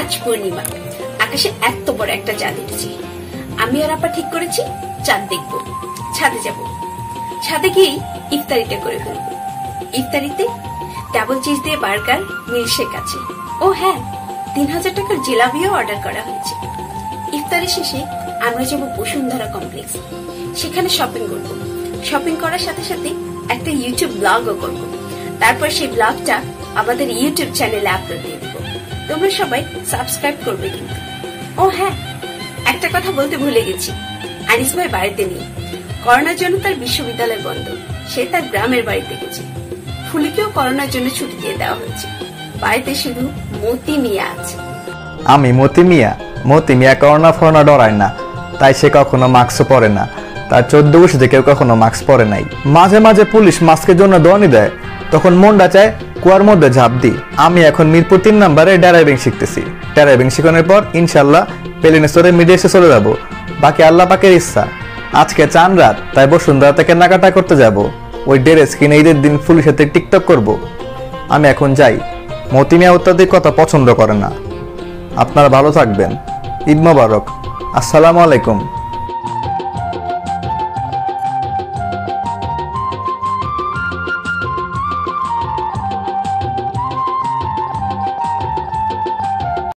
আজ পূর্ণিমা, আকাশে এত বড় একটা চাঁদ উঠেছে। আমি আর আপা ঠিক করেছি চাঁদ দেখবো, ছাদে যাব। ছাদে গিয়ে ইফতারিটা করে ফেলবো। ইফতারিতে ডাবল চিজ দিয়ে বার্গার, মিল্কশেক আছে। ও হ্যাঁ, 3000 টাকার জিলাপিও অর্ডার করা হয়েছে। ইফতারি শেষে আমরা যাব বসুন্ধরা কমপ্লেক্স, সেখানে শপিং করব। শপিং করার সাথে সাথে একটা ইউটিউব ব্লগও করব। তারপর সেই ব্লগটা আমাদের ইউটিউব চ্যানেলে আপলোড দিয়ে দেব। তোমরা সবাই সাবস্ক্রাইব করবে কিন্তু। ও হ্যাঁ, একটা কথা বলতে ভুলে গেছি, আনিস ভাই বাড়িতে নেই। করোনার জন্য তার বিশ্ববিদ্যালয় বন্ধ, সে তার গ্রামের বাড়িতে গেছে। ফুলিকেও করোনার জন্য ছুটি দিয়ে দেওয়া হয়েছে। বাড়িতে শুধু মতি মিয়া আছে। আমি মতি মিয়া করোনা ফরোনা ডরায় না, তাই সে কখনো মাস্ক পরে না। তার 14 বছর কেউ কখনো মাস্ক পরে নাই। মাঝে মাঝে পুলিশ মাস্কের জন্য দনি দেয়, তখন মনটা চায় কুয়ার মধ্যে ঝাঁপ দিই। আমি এখন মিরপুর 3 নম্বরে ড্রাইভিং শিখতেছি। ড্রাইভিং শিখানোর পর ইনশাল্লাহ প্লেনে চড়ে মিডিয়াসে চলে যাব। বাকি আল্লাহ পাকের ইচ্ছা। আজকে চান রাত, তাই বসুন্ধরাতে কেনাকাটা করতে যাব। ওই ড্রেস কিনে ঈদের দিন ফুলের সাথে টিকটক করব। আমি এখন যাই। মতি মিয়া অত্যাধিক কথা পছন্দ করে না। আপনারা ভালো থাকবেন। ঈদ মোবারক। আসসালামু আলাইকুম।